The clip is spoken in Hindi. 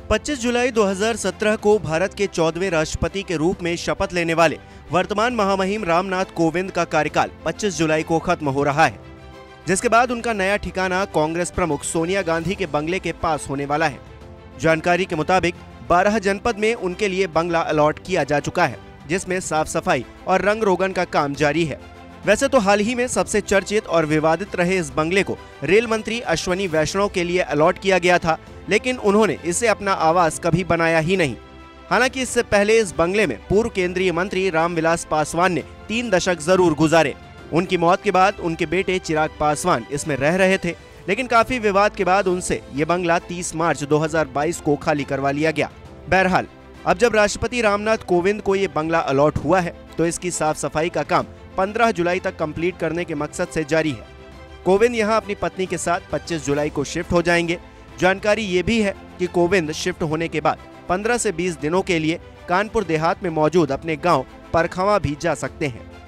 25 जुलाई 2017 को भारत के 14वें राष्ट्रपति के रूप में शपथ लेने वाले वर्तमान महामहिम रामनाथ कोविंद का कार्यकाल 25 जुलाई को खत्म हो रहा है, जिसके बाद उनका नया ठिकाना कांग्रेस प्रमुख सोनिया गांधी के बंगले के पास होने वाला है। जानकारी के मुताबिक 12 जनपद में उनके लिए बंगला अलॉट किया जा चुका है, जिसमें साफ सफाई और रंग रोगन का काम जारी है। वैसे तो हाल ही में सबसे चर्चित और विवादित रहे इस बंगले को रेल मंत्री अश्विनी वैष्णव के लिए अलॉट किया गया था, लेकिन उन्होंने इसे अपना आवास कभी बनाया ही नहीं। हालांकि इससे पहले इस बंगले में पूर्व केंद्रीय मंत्री रामविलास पासवान ने 3 दशक जरूर गुजारे। उनकी मौत के बाद उनके बेटे चिराग पासवान इसमें रह रहे थे, लेकिन काफी विवाद के बाद उनसे ये बंगला 30 मार्च 2022 को खाली करवा लिया गया। बहरहाल अब जब राष्ट्रपति रामनाथ कोविंद को ये बंगला अलॉट हुआ है, तो इसकी साफ सफाई का काम 15 जुलाई तक कंप्लीट करने के मकसद से जारी है। कोविंद यहां अपनी पत्नी के साथ 25 जुलाई को शिफ्ट हो जाएंगे। जानकारी ये भी है कि कोविंद शिफ्ट होने के बाद 15 से 20 दिनों के लिए कानपुर देहात में मौजूद अपने गांव परखवा भी जा सकते हैं।